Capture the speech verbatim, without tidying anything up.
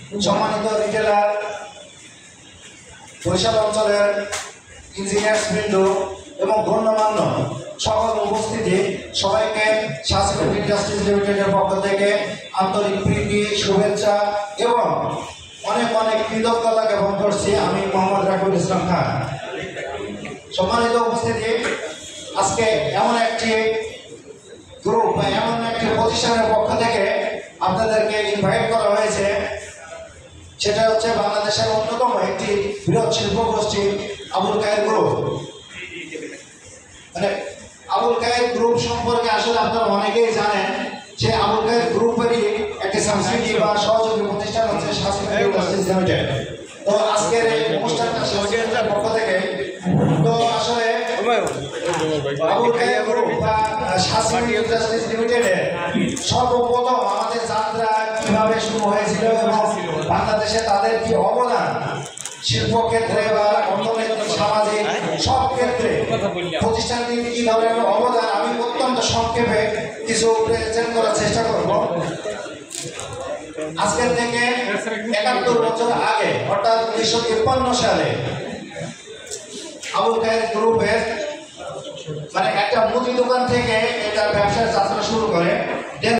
সম্মানিত রিটেলার, বরিশাল অঞ্চলের ইঞ্জিনিয়ার্স বৃন্দ এবং গণ্যমান্য সকল উপস্থিতি, সবাইকে শাসিক ইন্ডাস্ট্রিজ লিমিটেডের পক্ষ থেকে আন্তরিক প্রীতি, শুভেচ্ছা এবং অনেক অনেক কৃতজ্ঞতা জ্ঞাপন করছি। আমি মোহাম্মদ রাকিবুল ইসলাম খান। সম্মানিত উপস্থিতি, আজকে এমন একটি গ্রুপ বা এমন একটি প্রতিষ্ঠানের পক্ষ থেকে আপনাদেরকে ইনভাইট করা হয়েছে, সেটা হচ্ছে বাংলাদেশের অন্যতম একটি বৃহৎ শিল্প গোষ্ঠী আবুল কায়ের গ্রুপ। মানে আবুল কায়ের গ্রুপ সম্পর্কে আসলে আপনারা অনেকেই জানেন যে আবুল কায়ের গ্রুপেরই একটি সাবসিডি বা সহযোগী প্রতিষ্ঠান হচ্ছে শাসিক ইন্ডাস্ট্রিজ লিমিটেড। তো আজকের এই অনুষ্ঠানটা শাসিকের পক্ষ থেকে তো আসলে আবুল কায়ের গ্রুপ বা শাসিক ইন্ডাস্ট্রিজ লিমিটেডের সর্বপ্রথম আমাদের যাত্রা কিভাবে শুরু হয়েছিল এবং বাংলাদেশে তাদের কি অবদান শিল্প ক্ষেত্রে বা অর্থনৈতিক, সামাজিক সব ক্ষেত্রে প্রতিষ্ঠানটির কি ধরনের অবদান, আমি অত্যন্ত সংক্ষেপে কিছু প্রেজেন্ট করার চেষ্টা করব। আজকের থেকে একাত্তর বছর আগে অর্থাৎ উনিশশো তিপ্পান্ন সালে আবুল কায়ের গ্রুপ